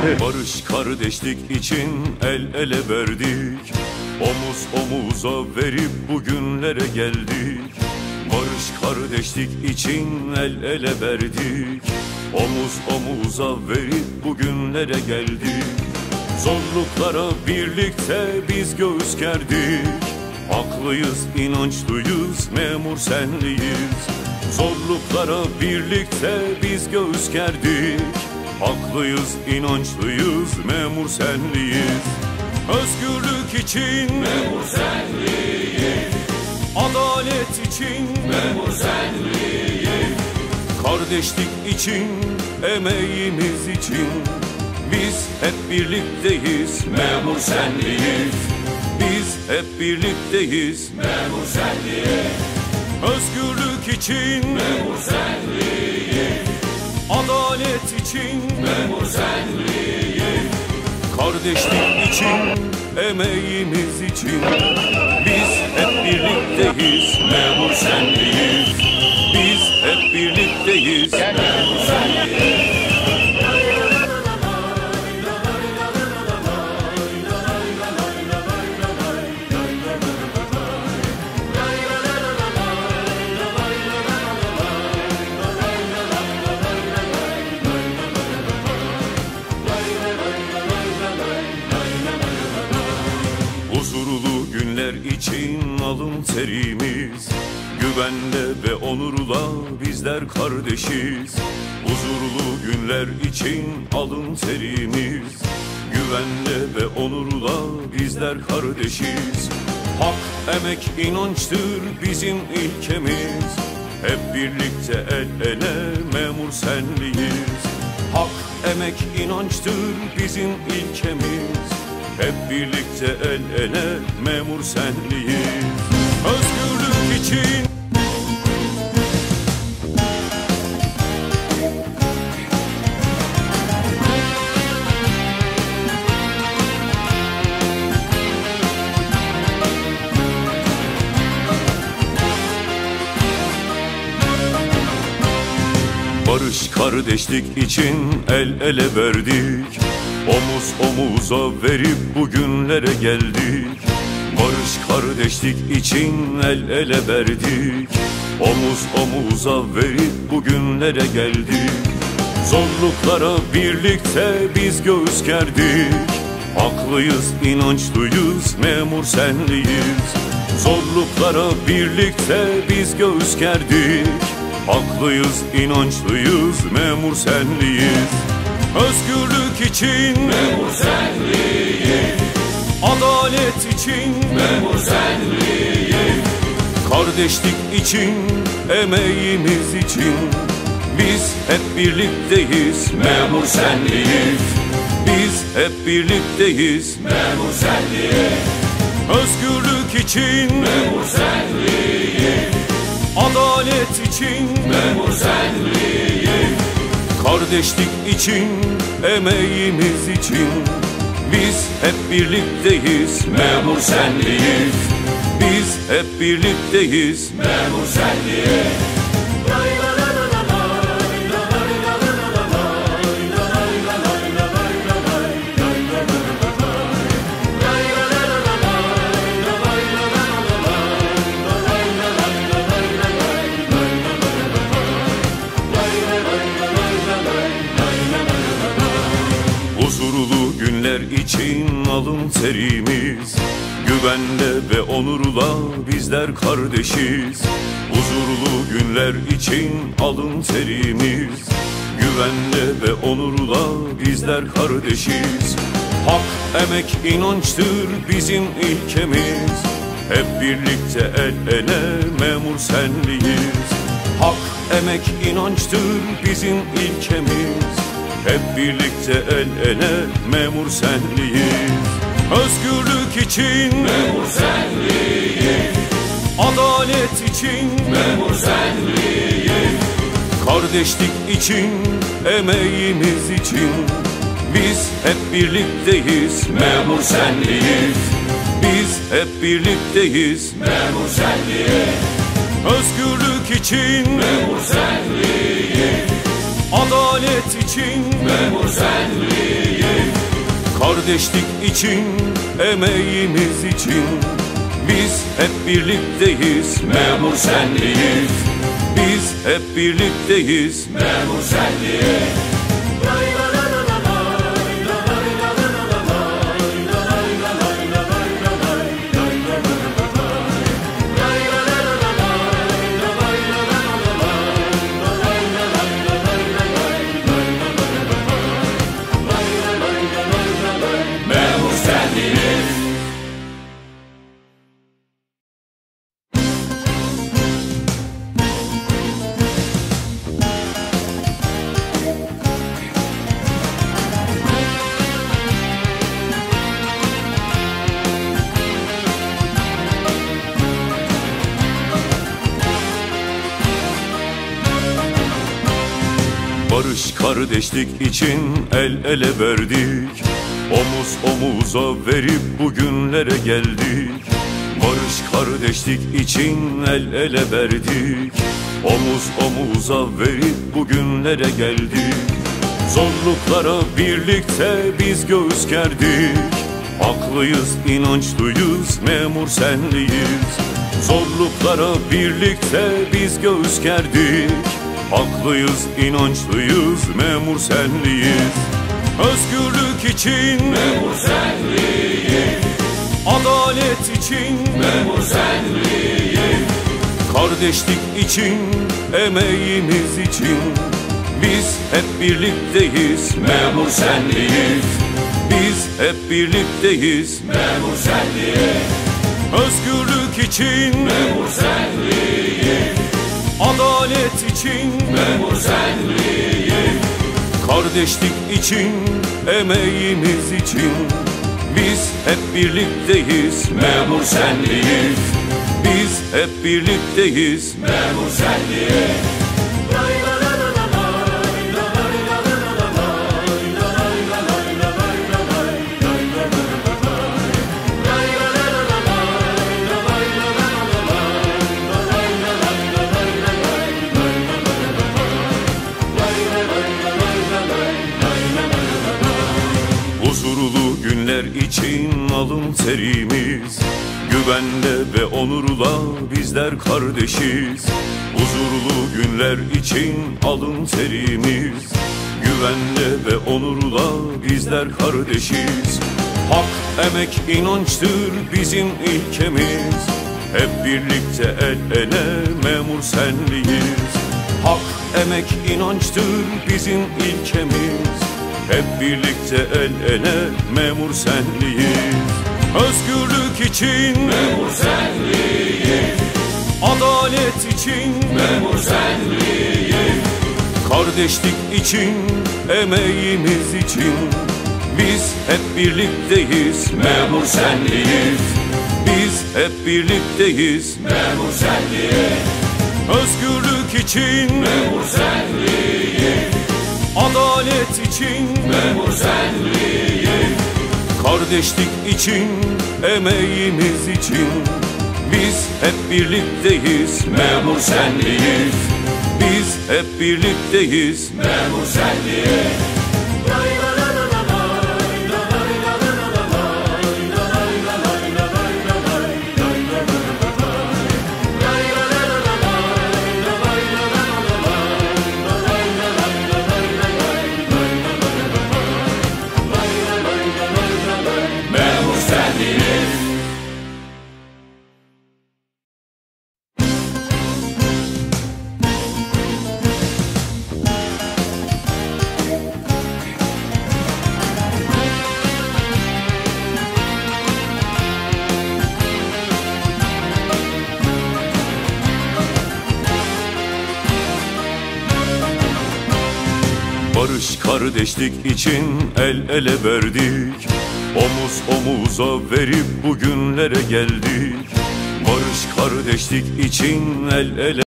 Barış kardeşlik için el ele verdik, omuz omuza verip bugünlere geldik. Barış kardeşlik için el ele verdik, omuz omuza verip bugünlere geldik. Zorluklara birlikte biz göğüs gerdik, haklıyız, inançlıyız, memur senliyiz. Zorluklara birlikte biz göğüs gerdik, haklıyız, inançlıyız, memur senliyiz. Özgürlük için memur senliyiz, adalet için memur senliyiz, kardeşlik için, emeğimiz için biz hep birlikteyiz, memur senliyiz. Biz hep birlikteyiz, memur senliyiz. Özgürlük için memur senliyiz, adalet için memur senliyiz, kardeşlik için, emeğimiz için biz hep birlikteyiz, memur senliyiz. Biz hep birlikteyiz, memur senliyiz. Huzurlu günler için alın terimiz, güvenle ve onurla bizler kardeşiz. Huzurlu günler için alın terimiz, güvenle ve onurla bizler kardeşiz. Hak, emek, inançtır bizim ilkemiz, hep birlikte el ele memur senliyiz. Hak, emek, inançtır bizim ilkemiz, hep birlikte el ele memur senliyiz. Özgürlük için barış kardeşlik için el ele verdik, omuz omuza verip bugünlere geldik. Barış kardeşlik için el ele verdik, omuz omuza verip bugünlere geldik. Zorluklara birlikte biz göğüs gerdik, haklıyız, inançlıyız, memur senliyiz. Zorluklara birlikte biz göğüs gerdik, haklıyız, inançlıyız, memur senliyiz. Özgürlük için memur senliyiz, adalet için memur senliyiz, kardeşlik için, emeğimiz için biz hep birlikteyiz, memur senliyiz. Biz hep birlikteyiz, memur senliyiz. Özgürlük için memur senliyiz, adalet için memur senliyiz, kardeşlik için, emeğimiz için biz hep birlikteyiz, memur senliyiz. Biz hep birlikteyiz, memur senliyiz. Huzurlu günler için alın terimiz, güvenle ve onurla bizler kardeşiz. Huzurlu günler için alın terimiz, güvenle ve onurla bizler kardeşiz. Hak, emek, inançtır bizim ilkemiz, hep birlikte el ele memur senliyiz. Hak, emek, inançtır bizim ilkemiz, hep birlikte el ele memur senliyiz. Özgürlük için memur senliyiz, adalet için memur senliyiz, kardeşlik için, emeğimiz için biz hep birlikteyiz, memur senliyiz. Biz hep birlikteyiz, memur senliyiz. Özgürlük için memur senliyiz, adalet için memur senliyiz, Kardeşlik için, emeğimiz için biz hep birlikteyiz, memur senliyiz. Biz hep birlikteyiz, memur senliyiz. Barış kardeşlik için el ele verdik, omuz omuza verip bugünlere geldik. Barış kardeşlik için el ele verdik, omuz omuza verip bugünlere geldik. Zorluklara birlikte biz göğüs gerdik, haklıyız, inançlıyız, memur senliyiz. Zorluklara birlikte biz göğüs gerdik, haklıyız, inançlıyız, memur senliyiz. Özgürlük için memur senliyiz, adalet için memur senliyiz, kardeşlik için, emeğimiz için biz hep birlikteyiz, memur senliyiz. Biz hep birlikteyiz, memur senliyiz. Özgürlük için memur senliyiz, adalet için memur senliyiz, kardeşlik için, emeğimiz için biz hep birlikteyiz, memur senliyiz. Biz hep birlikteyiz, memur senliyiz. Huzurlu günler için alın terimiz, güvende ve onurla bizler kardeşiz. Huzurlu günler için alın terimiz, güvende ve onurla bizler kardeşiz. Hak, emek, inançtır bizim ilkemiz, hep birlikte el ele memur senliyiz. Hak, emek, inançtır bizim ilkemiz, hep birlikte el ele memur senliyiz. Özgürlük için memur senliyiz, adalet için memur senliyiz, kardeşlik için, emeğimiz için biz hep birlikteyiz, memur senliyiz. Biz hep birlikteyiz, memur senliyiz. Özgürlük için memur senliyiz, adalet için memur senliyiz, kardeşlik için, emeğimiz için biz hep birlikteyiz, memur senliyiz. Biz hep birlikteyiz, memur senliyiz. Barış kardeşlik için el ele verdik, omuz omuza verip bugünlere geldik. Barış kardeşlik için el ele